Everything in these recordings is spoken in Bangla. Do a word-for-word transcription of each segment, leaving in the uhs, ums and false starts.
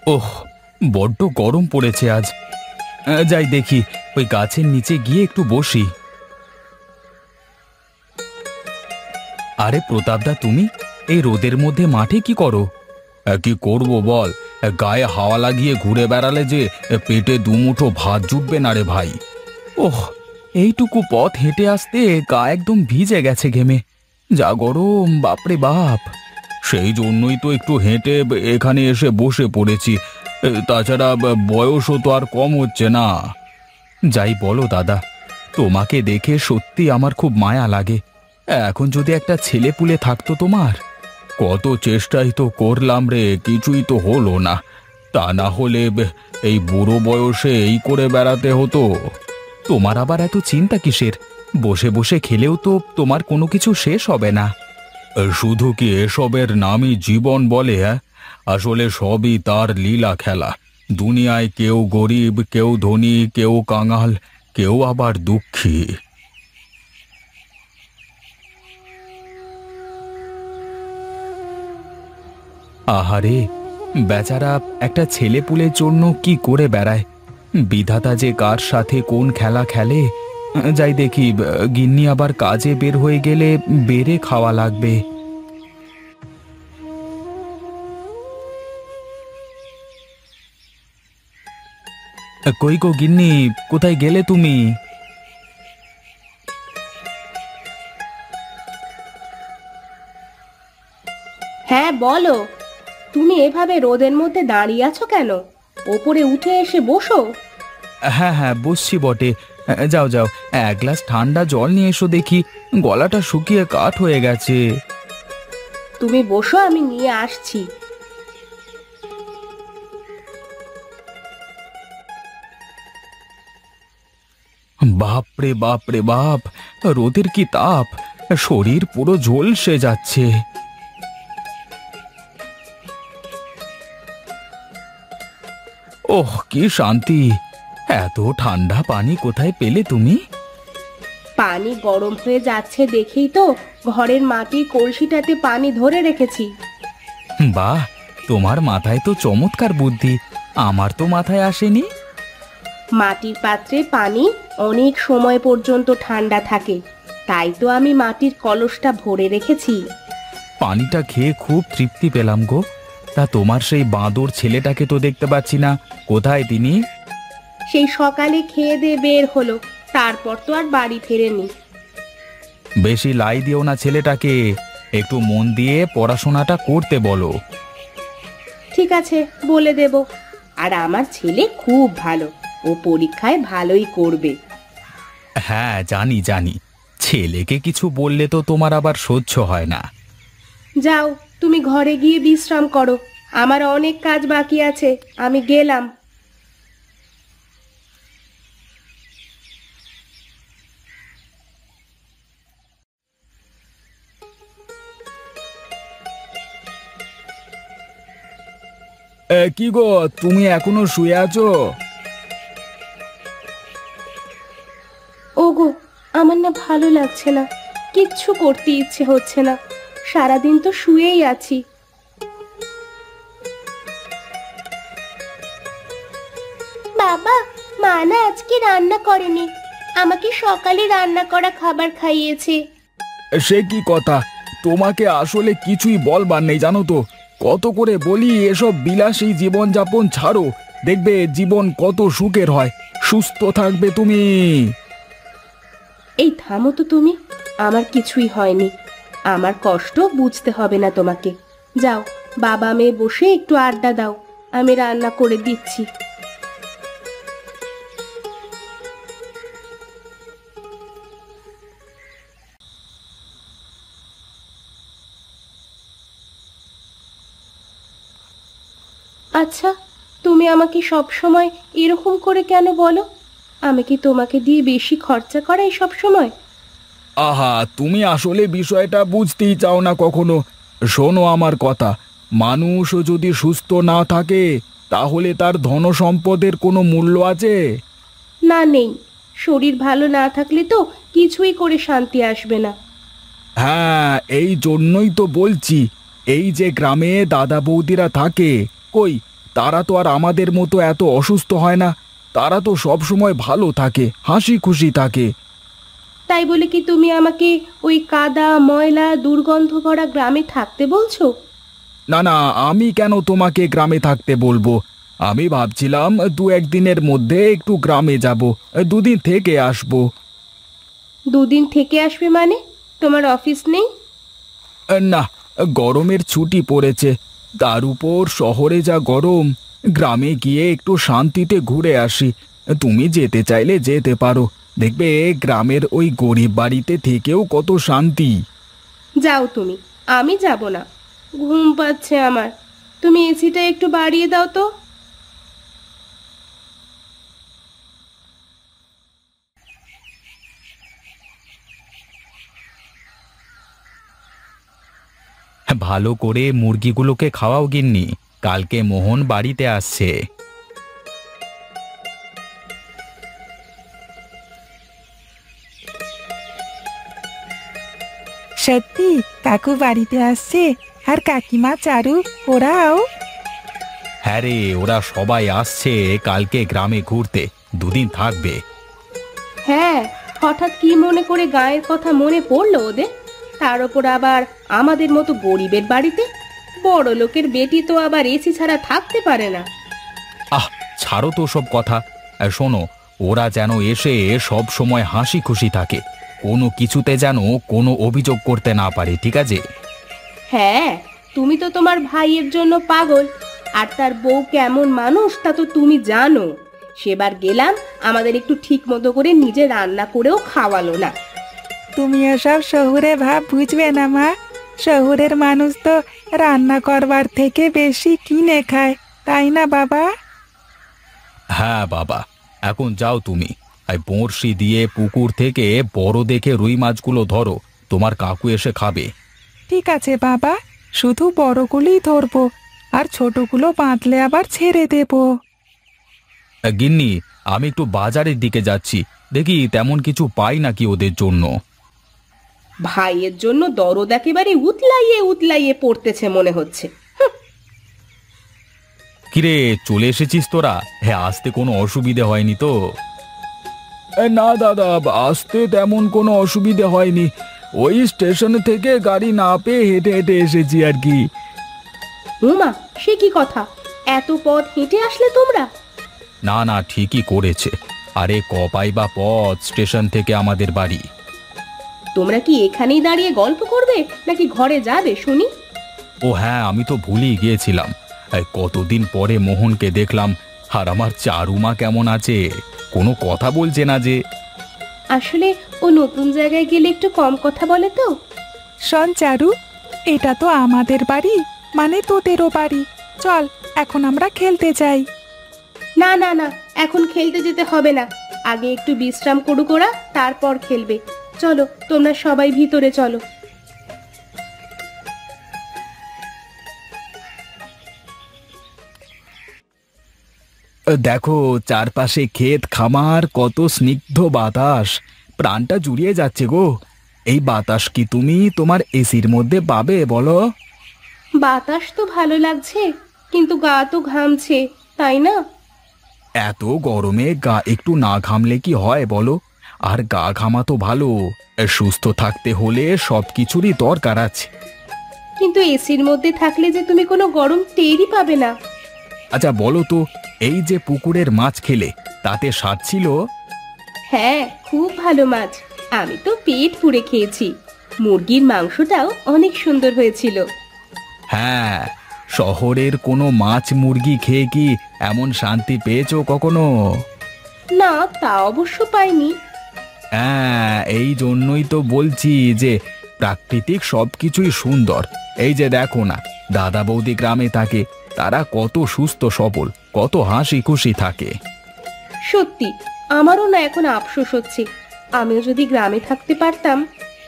ওহ, বড্ড গরম পড়েছে আজ। আহ, যাই দেখি, ওই গাছের নিচে গিয়ে একটু বসি। আরে প্রতাপদা, তুমি এই রোদের মধ্যে মাঠে কি করো? আহ, কি করব বল, আহ, গায়ে হাওয়া লাগিয়ে ঘুরে বেড়ালে যে আহ, পেটে দুমুঠো ভাত জুটবে না রে ভাই। ওহ, এইটুকু পথ হেঁটে আসতে গা একদম ভিজে গেছে ঘেমে। যা গরম, বাপরে বাপ! সেই জন্যই তো একটু হেঁটে ব- এখানে এসে বসে পড়েছি। এ, তাছাড়া ব- বয়সও তো আর কম হচ্ছে না। যাই বলো দাদা, তোমাকে দেখে সত্যি আমার খুব মায়া লাগে। এখন যদি একটা ছেলে পুলে থাকতো তোমার। কত চেষ্টাই তো করলাম রে, কিছুই তো হলো না। তা না হলে ব- এই বুড়ো বয়সে এই করে বেড়াতে হতো। তোমার আবার এত চিন্তা কিসের? বসে বসে খেলেও তো তোমার কোনো কিছু শেষ হবে না। শুধু কি এসবের নামই জীবন বলে? হ্যাঁ, আসলে সবই তার লীলা খেলা। দুনিয়ায় কেউ গরিব, কেউ ধনী, কেউ কাঙাল, কেউ আবার দুঃখী। আহারে, বেচারা একটা ছেলেপুলের জন্য কি করে বেড়ায়। বিধাতা যে কার সাথে কোন খেলা খেলে। যাই দেখি, গিন্নি আবার কাজে বের হয়ে গেলে বেড়ে খাওয়া লাগবে। কই গো গিন্নি, কোথায় গেলে তুমি? হ্যাঁ বলো। তুমি এভাবে রোদের মধ্যে দাঁড়িয়ে আছো কেন? ওপরে উঠে এসে বসো। হ্যাঁ হ্যাঁ, বসছি বটে। যাও যাও, এক গ্লাস ঠান্ডা জল নিয়ে এসো দেখি, গলাটা শুকিয়ে কাঠ হয়ে গেছে। তুমি বসো, আমি নিয়ে আসছি। বাপ রে বাপ রে বাপ, রোদের কি তাপ! শরীর পুরো ঝলসে যাচ্ছে। ওহ, কি শান্তি! এত ঠান্ডা পানি কোথায় পেলে তুমি? পানি গরম হয়ে যাচ্ছে দেখেই তো ঘরের মাটির কলসিটাতে পানি ধরে রেখেছি। বাহ, তোমার মাথায় তো চমৎকার বুদ্ধি, আমার তো মাথায় আসেনি। মাটির পাত্রে পানি অনেক সময় পর্যন্ত ঠান্ডা থাকে, তাই তো আমি মাটির কলসটা ভরে রেখেছি। পানিটা খেয়ে খুব তৃপ্তি পেলাম গো। তা তোমার সেই বাঁদর ছেলেটাকে তো দেখতে পাচ্ছি না, কোথায় তিনি? সেই সকালে খেয়ে দিয়ে বের হলো, তারপর তো আর বাড়ি ফেরেনি। বেশি লাই দিও না ছেলেটাকে, একটু মন দিয়ে পড়াশোনাটা করতে বলো। ঠিক আছে, বলে দেব। আর আমার ছেলে খুব ভালো, ও পরীক্ষায় ভালোই করবে। হ্যাঁ জানি জানি, ছেলেকে কিছু বললে তো তোমার আবার সহ্য হয় না। যাও, তুমি ঘরে গিয়ে বিশ্রাম করো, আমার অনেক কাজ বাকি আছে, আমি গেলাম। এ, কি গো, তুমি এখনো শুয়ে আছো? ওগো, আমার না ভালো লাগছে না, কিচ্ছু করতে ইচ্ছে হচ্ছে না, সারাদিন তো শুয়েই আছি। বাবা, মা না আজকে রান্না করেনি, আমাকে সকালে রান্না করা খাবার খাইয়েছে। সে কি কথা! তোমাকে আসলে কিছুই বলবার নেই জানো তো। কত করে বলি এসব বিলাসী জীবনযাপন ছাড়ো, দেখবে জীবন কত সুখের হয়। সুস্থ থাকবে তুমি। এই থামো তো তুমি, আমার কিছুই হয়নি, আমার কষ্ট বুঝতে হবে না তোমাকে। যাও, বাবা মেয়ে বসে একটু আড্ডা দাও, আমি রান্না করে দিচ্ছি। আচ্ছা, তুমি আমাকে সব সময় এরকম করে কেন বলো? আমি কি তোমাকে দিয়ে বেশি খরচা করাই সব সময়? আহা, তুমি আসলে বিষয়টা বুঝতেই চাও না কখনো। শোনো আমার কথা, মানুষ যদি সুস্থ না থাকে তাহলে তার ধনসম্পদের কোনো মূল্য আছে? না, নেই। শরীর ভালো না থাকলে তো কিছুই করে শান্তি আসবে না। হ্যাঁ, এই জন্যই তো বলছি, এই যে গ্রামে দাদা বৌদিরা থাকে, কই তারা তো আর আমাদের মতো এত অসুস্থ হয় না। তারা তো সব সময় ভালো থাকে, হাসি খুশি থাকে। তাই বলে কি তুমি আমাকে ওই কাদা ময়লা দুর্গন্ধ ভরা গ্রামে থাকতে বলছো? না না, আমি কেন তোমাকে গ্রামে থাকতে বলবো? আমি ভাবছিলাম দু একদিনের মধ্যে একটু গ্রামে যাব, দুদিন থেকে আসবো। দুদিন থেকে আসবে মানে? তোমার অফিস নেই? না, গরমের ছুটি পড়েছে, তার উপর শহরে যা গরম। গ্রামে গিয়ে একটু শান্তিতে ঘুরে আসি। তুমি যেতে চাইলে যেতে পারো, দেখবে গ্রামের ওই গরিব বাড়িতে থেকেও কত শান্তি। যাও তুমি, আমি যাব না। ঘুম পাচ্ছে আমার। তুমি এসিটা একটু বাড়িয়ে দাও তো। ভালো করে মুরগিগুলোকে খাওয়াও গিন্নি, কালকে মোহন বাড়িতে আসছে। সত্যি কাকু বাড়িতে আসছে? আর কাকিমা চারু ওরাও? হ্যাঁ রে, ওরা সবাই আসছে কালকে গ্রামে ঘুরতে, দুদিন থাকবে। হ্যাঁ, হঠাৎ কি মনে করে গায়ের কথা মনে পড়লো ওদের? তার ওপর আবার আমাদের মতো গরিবের বাড়িতে। বড় লোকের বেটি তো আবার এসি ছাড়া থাকতে পারে না। আহ, ছাড়ো তো সব কথা। আর শোনো, ওরা যেন এসে সব সময় হাসি খুশি থাকে, কোনো কিছুতে যেন কোনো অভিযোগ করতে না পারে, ঠিক আছে? হ্যাঁ, তুমি তো তোমার ভাইয়ের জন্য পাগল। আর তার বউ কেমন মানুষ তা তো তুমি জানো। সেবার গেলাম, আমাদের একটু ঠিক মতো করে নিজে রান্না করেও খাওয়ালো না। তুমি এসব শহুরে ভাব বুঝবে না মা। শহুরের মানুষ তো রান্না করবার থেকে বেশি কিনে খায়, তাই না বাবা? হ্যাঁ বাবা, এখন যাও তুমি, এই বড়শি দিয়ে পুকুর থেকে বড় দেখে রুই মাছগুলো ধরো, তোমার কাকু এসে খাবে। ঠিক আছে বাবা, শুধু বড়গুলোই ধরবো, আর ছোটগুলো বাঁধলে আবার ছেড়ে দেবো। আহ, গিন্নি, আমি একটু বাজারের দিকে যাচ্ছি, দেখি তেমন কিছু পাই নাকি ওদের জন্য। ভাইয়ের জন্য দরদ একেবারে উতলাইয়ে উতলাইয়ে পড়তেছে মনে হচ্ছে। কিরে, চলে এসেছিস তোরা? হ্যাঁ, আসতে কোনো অসুবিধে হয়নি তো? না দাদা, আসতে তেমন কোনো অসুবিধে হয়নি, ওই স্টেশন থেকে গাড়ি না পেয়ে হেঁটে হেঁটে এসেছি আর কি। উমা, সে কি কথা? এত পথ হেঁটে আসলে তোমরা? না না, ঠিকই করেছে। আরে কপাই বা পথ স্টেশন থেকে আমাদের বাড়ি। তোমরা কি এখানেই দাঁড়িয়ে গল্প করবে নাকি ঘরে যাবে শুনি? ও হ্যাঁ, আমি তো ভুলেই গিয়েছিলাম। এই কতদিন পরে মোহনকে দেখলাম। আর আমার চারুমা কেমন আছে? কোনো কথা বলছে না যে। আসলে ও নতুন জায়গায় গেলে একটু কম কথা বলে তো। শোন চারু, এটা তো আমাদের বাড়ি, মানে তোদেরও বাড়ি। চল এখন আমরা খেলতে যাই। না না না, এখন খেলতে যেতে হবে না। আগে একটু বিশ্রাম করুক ওরা, তারপর খেলবে। চলো, তোমরা সবাই ভিতরে চলো। দেখো, চারপাশে ক্ষেত খামার, কত স্নিগ্ধ বাতাস, প্রাণটা জুড়িয়ে যাচ্ছে গো। এই বাতাস কি তুমি তোমার এসির মধ্যে পাবে বলো? বাতাস তো ভালো লাগছে, কিন্তু গা তো ঘামছে, তাই না? এত গরমে গা একটু না ঘামলে কি হয় বলো? আর গা ঘামা তো ভালো, সুস্থ থাকতে হলে সব কিছুরই দরকার আছে। কিন্তু এসির মধ্যে থাকলে যে তুমি কোনো গরম টেরই পাবে না। আচ্ছা বলো তো, এই যে পুকুরের মাছ খেলে, তাতে স্বাদ ছিল? হ্যাঁ, খুব ভালো মাছ। আমি তো পেট পুড়ে খেয়েছি। মুরগির মাংসটাও অনেক সুন্দর হয়েছিল। হ্যাঁ, শহরের কোনো মাছ মুরগি খেয়ে কি এমন শান্তি পেয়েছো কখনো? না, তা অবশ্য পাইনি। হ্যাঁ, এই জন্যই তো বলছি যে প্রাকৃতিক সবকিছুই সুন্দর। এই যে দেখো না, দাদা বৌদি গ্রামে থাকে, তারা কত সুস্থ সবল, কত হাসি খুশি থাকে। সত্যি, আমারও না এখন আফসোস হচ্ছে, আমিও যদি গ্রামে থাকতে পারতাম।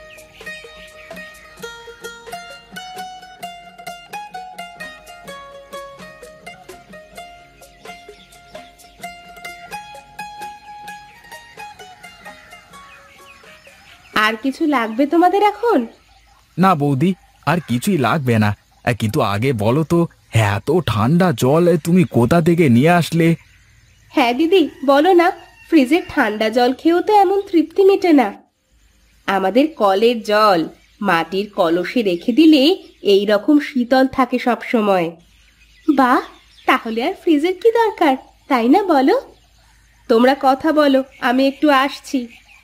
আর কিছু লাগবে তোমাদের এখন? না বৌদি, আর কিছুই লাগবে না। আহ, কিন্তু আগে বলো তো, এত ঠান্ডা জল তুমি কোথা থেকে নিয়ে আসলে? হ্যাঁ দিদি, বলো না, ফ্রিজের ঠান্ডা জল খেয়েও তো এমন তৃপ্তি মেটে না। আমাদের কলের জল মাটির কলসে রেখে দিলে এই রকম শীতল থাকে সব সময়। বাহ, তাহলে আর ফ্রিজের কি দরকার, তাই না বলো? তোমরা কথা বলো, আমি একটু আসছি।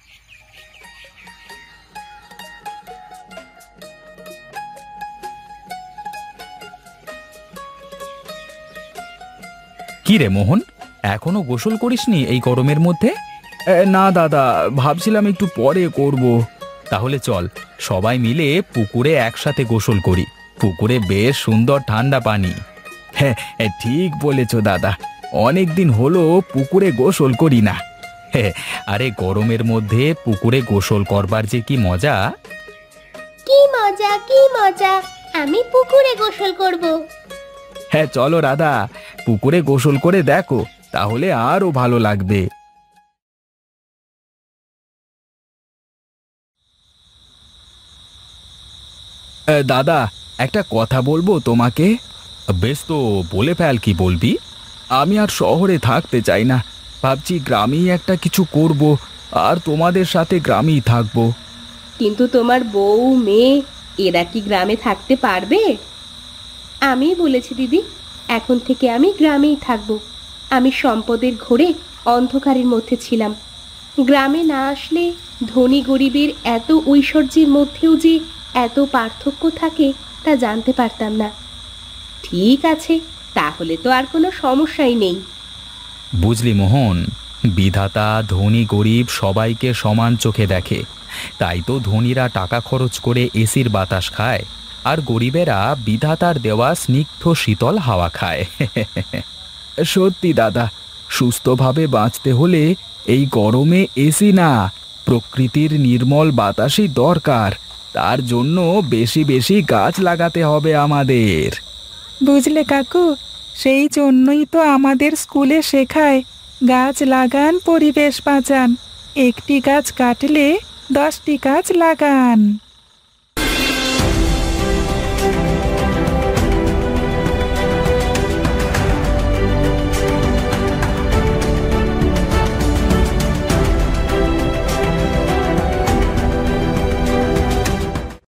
কি রে মোহন, এখনো গোসল করিসনি এই গরমের মধ্যে? না দাদা, ভাবছিলাম একটু পরে করব। তাহলে চল সবাই মিলে পুকুরে একসাথে গোসল করি। পুকুরে বেশ সুন্দর ঠান্ডা পানি। হ্যাঁ, ঠিক বলেছ দাদা, অনেক দিন হলো পুকুরে গোসল করি না। হ্যাঁ, আরে গরমের মধ্যে পুকুরে গোসল করবার যে কি মজা! কি মজা, কি মজা! আমি পুকুরে গোসল করব। হ্যাঁ চলো রাধা, পুকুরে গোসল করে দেখো, তাহলে আরো ভালো লাগবে। এ, দাদা, একটা কথা বলবো তোমাকে। বেশ তো, বলে ফেল, কি বলবি? আমি আর শহরে থাকতে চাই না, ভাবছি গ্রামেই একটা কিছু করব, আর তোমাদের সাথে গ্রামেই থাকবো। কিন্তু তোমার বউ মেয়ে এরা কি গ্রামে থাকতে পারবে? আমি বলেছি দিদি, এখন থেকে আমি গ্রামেই থাকব। আমি সম্পদের ঘোরে অন্ধকারের মধ্যে ছিলাম। গ্রামে না আসলে ধনী গরিবের এত ঐশ্বর্যের মধ্যেও যে এত পার্থক্য থাকে তা জানতে পারতাম না। ঠিক আছে, তাহলে তো আর কোনো সমস্যাই নেই। বুঝলি মোহন, বিধাতা ধনী গরিব সবাইকে সমান চোখে দেখে। তাই তো ধনীরা টাকা খরচ করে এসির বাতাস খায়, আর গরিবেরা বিধাতার দেওয়া স্নিগ্ধ শীতল হাওয়া খায়। সত্যি দাদা, সুস্থভাবে বাঁচতে হলে এই গরমে এসি না, প্রকৃতির নির্মল বাতাসই দরকার। তার জন্য বেশি বেশি গাছ লাগাতে হবে আমাদের। বুঝলে কাকু, সেই জন্যই তো আমাদের স্কুলে শেখায় গাছ লাগান, পরিবেশ বাঁচান। একটি গাছ কাটলে দশটি গাছ লাগান।